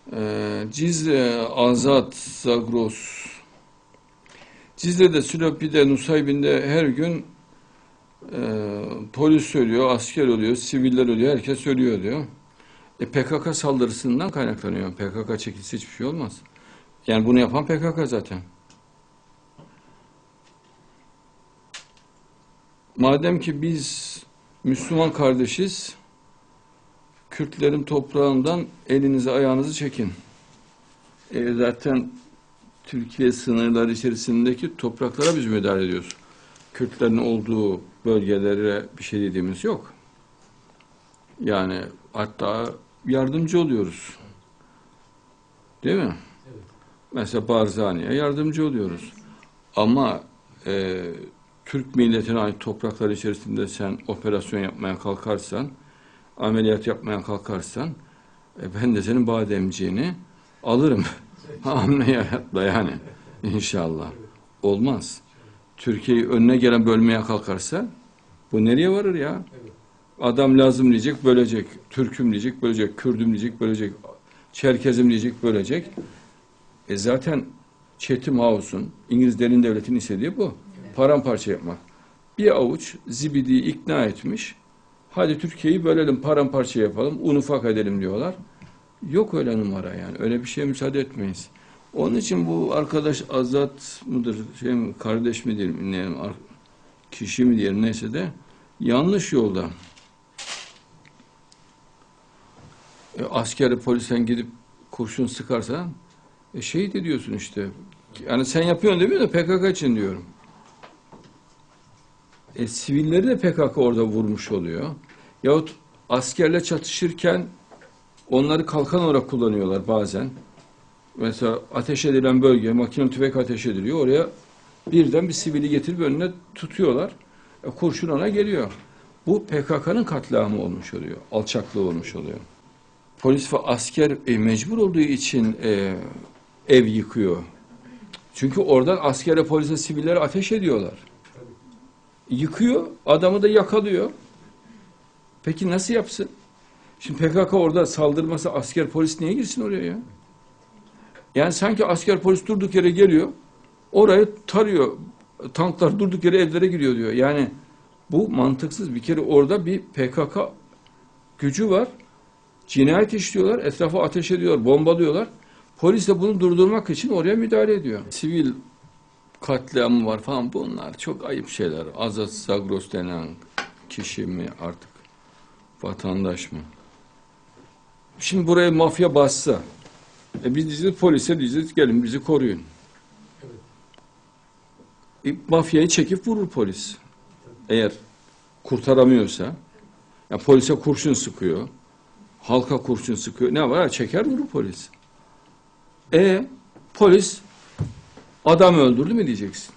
Cizre Azat Zagros. Cizre'de, Sülephi'de, Nusaybin'de her gün polis ölüyor, asker ölüyor, siviller ölüyor, herkes ölüyor diyor. PKK saldırısından kaynaklanıyor. PKK çekilse hiçbir şey olmaz. Yani bunu yapan PKK zaten. Madem ki biz Müslüman kardeşiz, Kürtlerin toprağından elinizi ayağınızı çekin. Zaten Türkiye sınırları içerisindeki topraklara biz müdahale ediyoruz. Kürtlerin olduğu bölgelere bir şey dediğimiz yok. Yani hatta yardımcı oluyoruz. Değil mi? Evet. Mesela Barzani'ye yardımcı oluyoruz. Ama Türk milletine ait topraklar içerisinde sen operasyon yapmaya kalkarsan, ameliyat yapmaya kalkarsan, ben de senin bademciğini alırım. Ameliyatla yani. İnşallah. Olmaz. Türkiye'yi önüne gelen bölmeye kalkarsa bu nereye varır ya? Adam lazım diyecek, bölecek. Türk'üm diyecek, bölecek. Kürd'üm diyecek, bölecek. Çerkez'im diyecek, bölecek. Zaten Chatham House'un, İngiliz derin devletinin istediği bu. Paramparça yapmak. Bir avuç zibidiyi ikna etmiş. Hadi Türkiye'yi bölelim, paramparça yapalım, un ufak edelim diyorlar. Yok öyle numara yani. Öyle bir şeye müsaade etmeyiz. Onun için bu arkadaş Azat mıdır, kardeş mi diyelim, ne, kişi mi diyelim, neyse de yanlış yolda. Askeri polisen gidip kurşun sıkarsan şehit ediyorsun işte. Yani sen yapıyorsun demiyor da PKK için diyorum. Sivilleri de PKK orada vurmuş oluyor. Yahut askerle çatışırken onları kalkan olarak kullanıyorlar bazen. Mesela ateş edilen bölge, makinalı tüfek ateş ediliyor. Oraya birden bir sivili getirip önüne tutuyorlar. Kurşun ona geliyor. Bu PKK'nın katliamı olmuş oluyor. Alçaklığı olmuş oluyor. Polis ve asker mecbur olduğu için ev yıkıyor. Çünkü oradan askere, polise, sivillere ateş ediyorlar. Yıkıyor, adamı da yakalıyor. Peki nasıl yapsın? Şimdi PKK orada saldırmasa asker, polis niye girsin oraya ya? Yani sanki asker, polis durduk yere geliyor, orayı tarıyor. Tanklar durduk yere evlere giriyor diyor. Yani bu mantıksız. Bir kere orada bir PKK gücü var. Cinayet işliyorlar, etrafa ateş ediyorlar, bombalıyorlar. Polis de bunu durdurmak için oraya müdahale ediyor. Sivil katliamı var falan, bunlar çok ayıp şeyler. Azat Zagros denen kişi mi artık, vatandaş mı? Şimdi buraya mafya bassa, biz diyeceğiz polise, diyeceğiz gelin bizi koruyun. Mafyayı çekip vurur polis. Eğer kurtaramıyorsa, yani polise kurşun sıkıyor, halka kurşun sıkıyor, ne var? Çeker vurur polis. Polis adam öldürdü mü diyeceksin.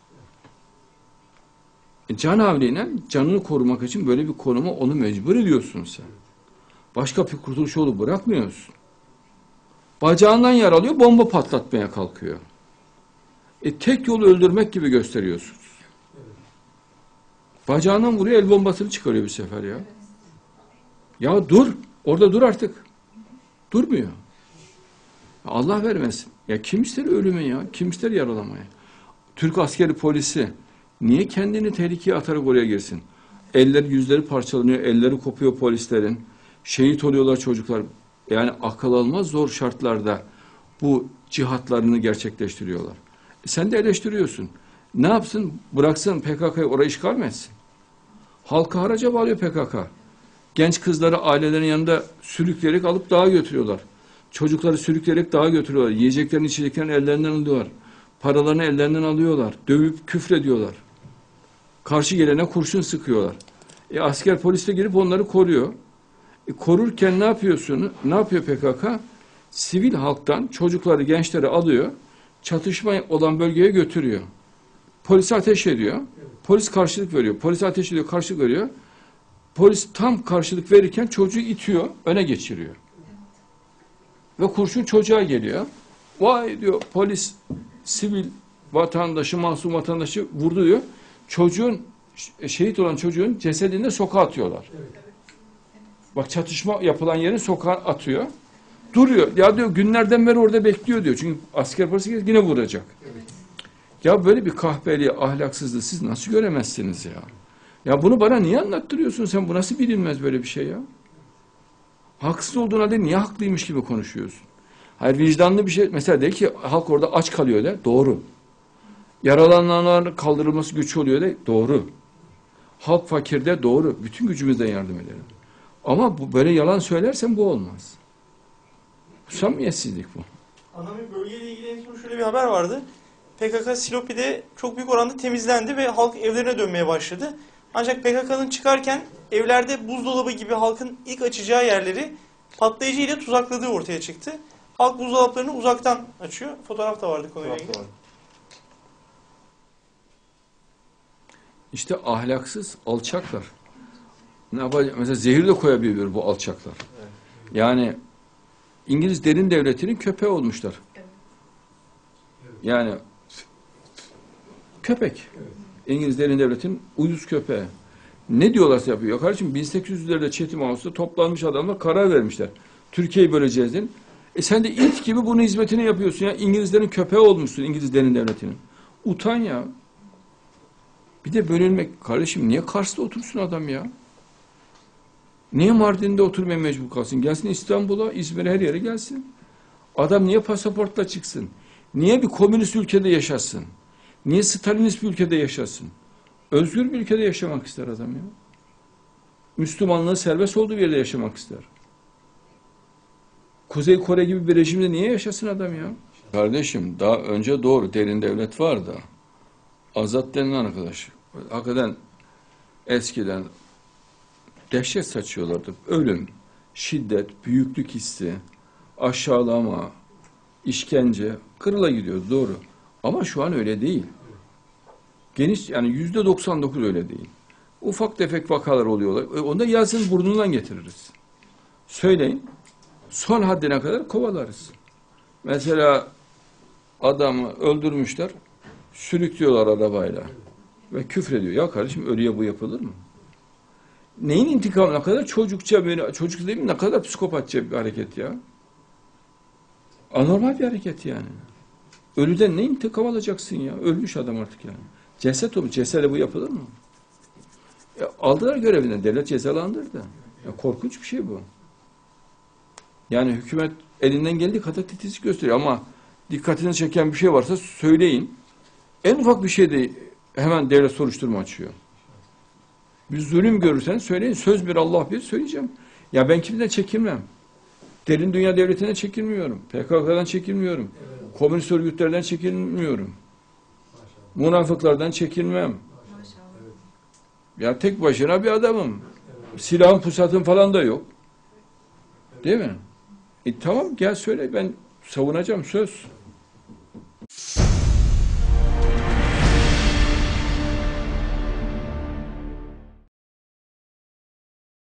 Can havliyle canını korumak için böyle bir konuma onu mecbur ediyorsun sen. Başka bir kurtuluş yolu bırakmıyorsun. Bacağından yaralıyor, bomba patlatmaya kalkıyor. Tek yolu öldürmek gibi gösteriyorsunuz. Bacağından vuruyor, el bombasını çıkarıyor bir sefer ya. Ya dur, orada dur artık. Durmuyor. Allah vermesin. Ya kim ister ölümü ya? Kim ister yaralamayı? Türk askeri polisi niye kendini tehlikeye atarak oraya girsin? Eller, yüzleri parçalanıyor, elleri kopuyor polislerin. Şehit oluyorlar çocuklar. Yani akıl almaz zor şartlarda bu cihatlarını gerçekleştiriyorlar. Sen de eleştiriyorsun. Ne yapsın? Bıraksın PKK'yı oraya işgal mi etsin? Halka haraca bağlıyor PKK. Genç kızları ailelerin yanında sürükleyerek alıp dağa götürüyorlar. Çocukları sürükleyerek dağa götürüyorlar. Yiyeceklerini, içeceklerini ellerinden alıyorlar. Paralarını ellerinden alıyorlar. Dövüp küfrediyorlar. Karşı gelene kurşun sıkıyorlar. Asker polis de gelip onları koruyor. Korurken ne yapıyorsun? Ne yapıyor PKK? Sivil halktan çocukları, gençleri alıyor. Çatışma olan bölgeye götürüyor. Polis ateş ediyor. Polis karşılık veriyor. Polis ateş ediyor, karşılık veriyor. Polis tam karşılık verirken çocuğu itiyor, öne geçiriyor. Ve kurşun çocuğa geliyor. Vay diyor, polis sivil vatandaşı, masum vatandaşı vurdu diyor. Çocuğun, şehit olan çocuğun cesedini de sokağa atıyorlar. Bak, çatışma yapılan yerin sokağa atıyor. Duruyor. Ya diyor günlerden beri orada bekliyor diyor. Çünkü asker parası yine vuracak. Ya böyle bir kahpeliği, ahlaksızlığı siz nasıl göremezsiniz ya? Ya bunu bana niye anlattırıyorsun sen? Bu nasıl bilinmez böyle bir şey ya? Haksız olduğun halde niye haklıymış gibi konuşuyorsun? Hayır vicdanlı bir şey. Mesela de ki halk orada aç kalıyor de. Doğru. Yaralananların kaldırılması güç oluyor de. Doğru. Halk fakirde doğru. Bütün gücümüzden yardım edelim. Ama bu böyle yalan söylersen bu olmaz. Samimiyetsizlik bu. Anami bölgeyle ilgili en son şöyle bir haber vardı. PKK Silopi'de çok büyük oranda temizlendi ve halk evlerine dönmeye başladı. Ancak PKK'nın çıkarken evlerde buzdolabı gibi halkın ilk açacağı yerleri patlayıcı ile tuzakladığı ortaya çıktı. Halk buzdolaplarını uzaktan açıyor. Fotoğraf da vardı konuyla ilgili. İşte ahlaksız alçaklar. Ne yapacak? Mesela zehir de koyabiliyor bu alçaklar. Evet. Yani İngiliz derin devletinin köpeği olmuşlar. Yani köpek. İngiliz derin devletinin uyuz köpeği. Ne diyorlarsa yapıyor. Kardeşim 1800'lerde Chatham House'da toplanmış adamlar karar vermişler. Türkiye'yi böleceğiz din. Sen de it gibi bunun hizmetini yapıyorsun ya. İngilizlerin köpeği olmuşsun İngiliz derin devletinin. Utan ya. Bir de bölünmek. Kardeşim niye Kars'ta otursun adam ya? Niye Mardin'de oturmaya mecbur kalsın? Gelsin İstanbul'a, İzmir'e her yere gelsin. Adam niye pasaportla çıksın? Niye bir komünist ülkede yaşasın? Niye Stalinist bir ülkede yaşasın? Özgür bir ülkede yaşamak ister adam ya. Müslümanlığın serbest olduğu bir yerde yaşamak ister. Kuzey Kore gibi bir rejimde niye yaşasın adam ya? Kardeşim daha önce doğru derin devlet var da Azat denilen arkadaş hakikaten eskiden dehşet saçıyorlardı. Ölüm, şiddet, büyüklük hissi, aşağılama, işkence kırıla gidiyordu doğru. Ama şu an öyle değil. Geniş yani %99 öyle değil. Ufak tefek vakalar oluyorlar. Onu da yazın burnundan getiririz. Söyleyin. Son haddine kadar kovalarız. Mesela adamı öldürmüşler. Sürüklüyorlar arabayla. Ve küfrediyor. Ya kardeşim ölüye bu yapılır mı? Neyin intikamı ne kadar çocukça bir, çocuk değil mi? Ne kadar psikopatça bir hareket ya. Anormal bir hareket yani. Ölüden ne intikam alacaksın ya? Ölmüş adam artık yani. Ceset olmuş. Cesede bu yapılır mı? Aldılar görevinden. Devlet cezalandırdı. Ya korkunç bir şey bu. Yani hükümet elinden geldiği kadar titizlik gösteriyor ama dikkatini çeken bir şey varsa söyleyin. En ufak bir şeyde hemen devlet soruşturma açıyor. Bir zulüm görürseniz söyleyin. Söz bir Allah bir söyleyeceğim. Ya ben kimden çekinmem. Derin dünya devletinden çekinmiyorum. PKK'dan çekinmiyorum. Evet. Komünist örgütlerden çekinmiyorum. Münafıklardan çekinmem. Ya tek başına bir adamım. Evet. Silahım, pusatım falan da yok. Değil mi? Tamam gel söyle ben savunacağım söz.